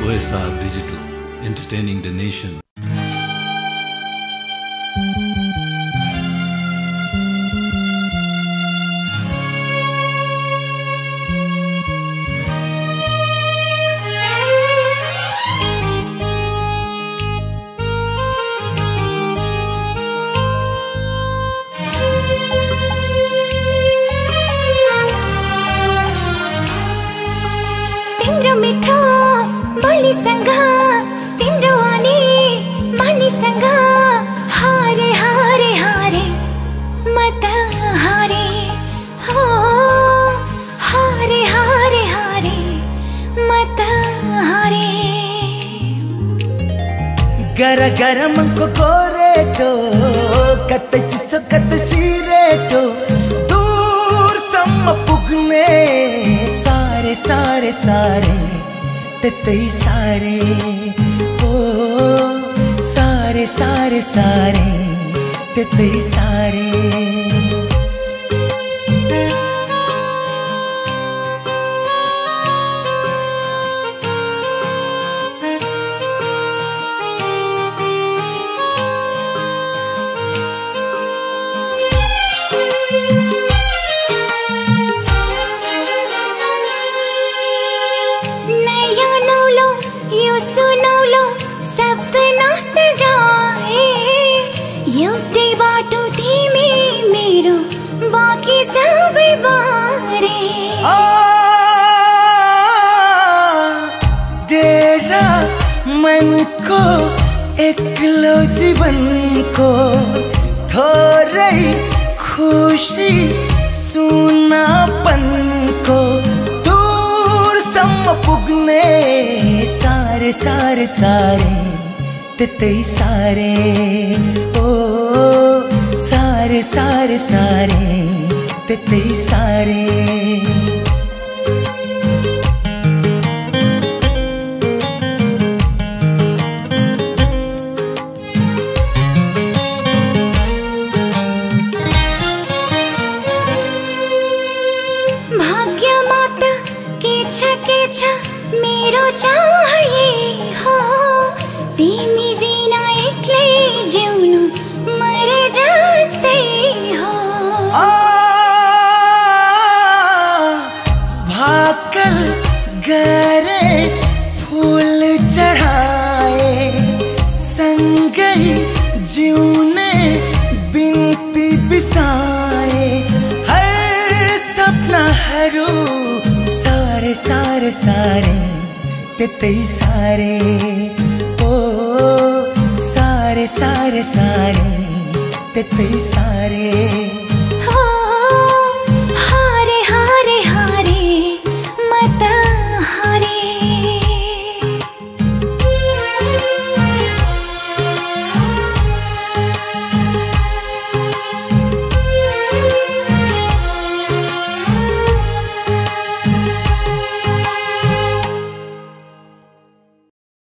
OSR Digital, entertaining the nation. तिम्रो मिठो बोलीसँग तिम्रो आनी मानिसँग हारे हारे हारे म त हारे हो हारे हारे हारे म त हारे गर गर मनको गोरेटो कतै चिसो कतै सिरेटो दूरसम्म पुग्ने सारे सारे सारे त्यतै सारे ओ सारे सारे सारे त्यतै सारे एउटै बाटो तिमी मेरो बाँकी सबै बारे डेरा मनको एक्लो जीवनको थोरै खुसी सुनापनको दूरसम्म पुग्ने सारे सारे सारे त्यतै सारे ओ सारे सारे सारे त्यतै सारे भाग्यमा त के छ मेरो चाहे हो तिमी बिना एक्लै जिउनु मरे जस्तै हो भाकल गरे फूल चढाए सँगै जिउने बिन्ती बिसाए हर सपनाहरू सारे सारे सारे त्यतै सारे ओ सारे सारे सारे त्यतै सारे